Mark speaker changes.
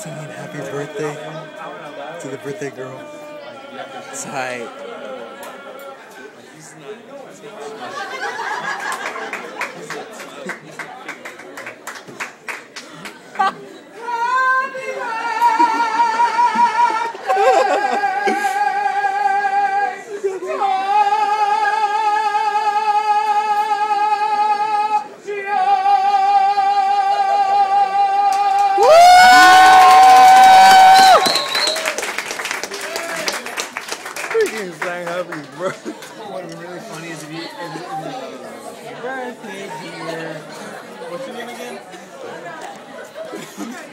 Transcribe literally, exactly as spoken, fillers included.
Speaker 1: singing happy birthday to the birthday girl. Tight. Freaking sang happy birthday.
Speaker 2: What would be really funny is if you, if, if, if, birthday dear. What's your name again?